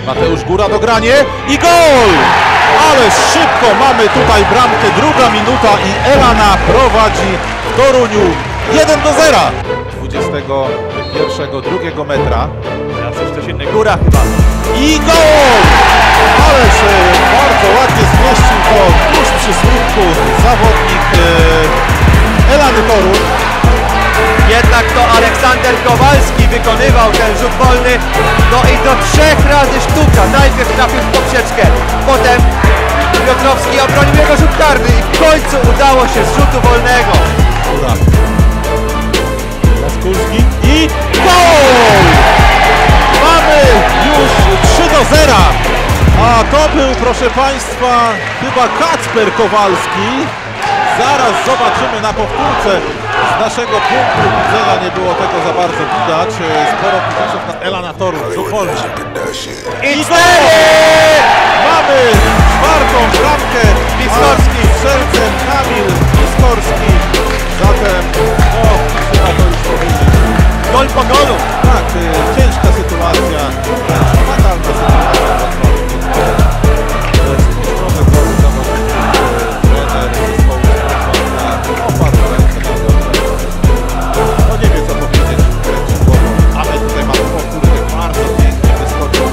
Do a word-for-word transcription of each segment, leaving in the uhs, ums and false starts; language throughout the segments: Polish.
Mateusz Góra dogranie i gol! Ale szybko mamy tutaj bramkę, druga minuta i Elana prowadzi w Toruniu jeden do zera. dwudziestego pierwszego, drugiego metra. Teraz już coś innego. Góra chyba. I gol! Ależ bardzo ładnie zmieścił to tuż przy słupku zawodnik e, Elany Toruń. Jednak to Aleksander Kowalski wykonywał ten rzut wolny. No i do trzech razy sztuka. Najpierw trafił w poprzeczkę, potem Piotrowski obronił jego rzut karny i w końcu udało się z rzutu wolnego. Góra. Jaskulski i gol! Mamy już trzy do zera. A to był, proszę Państwa, chyba Kacper Kowalski. Zaraz zobaczymy na powtórce. Z naszego punktu widzenia nie było tego za bardzo widać. Sporo kibiców na Elana Toruń. I gol! Mamy czwartą bramkę. Piskorski. Strzelcem Kamil Piskorski. Zatem, no, trzeba to już powiedzieć. Gol po golu. Tak, ciężka sytuacja. Fatalna sytuacja. To jest trochę gol zawodników. Trener zespołu opadł ręce na głowę. No nie wie co powiedzieć, kręci głową. Ale tutaj mamy powtórkę, bardzo pięknie wyskoczył.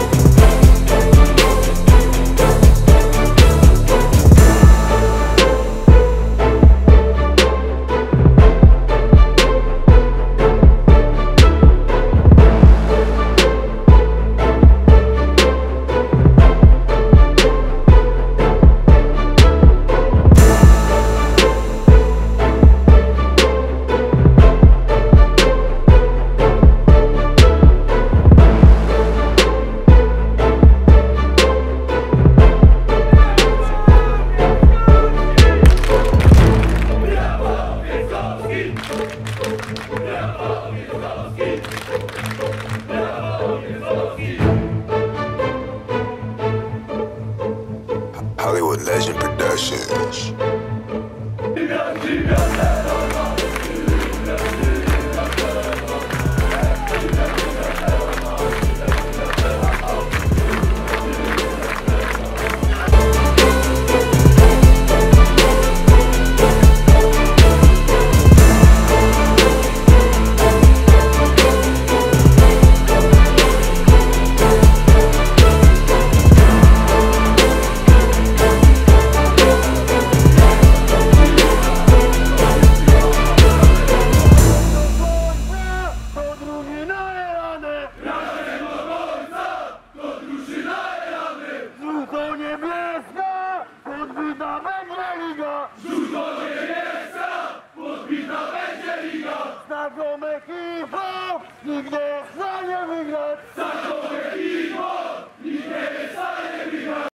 Hollywood Legend Productions. Znakomy hip-hop, nikt nie jest w stanie wygrać.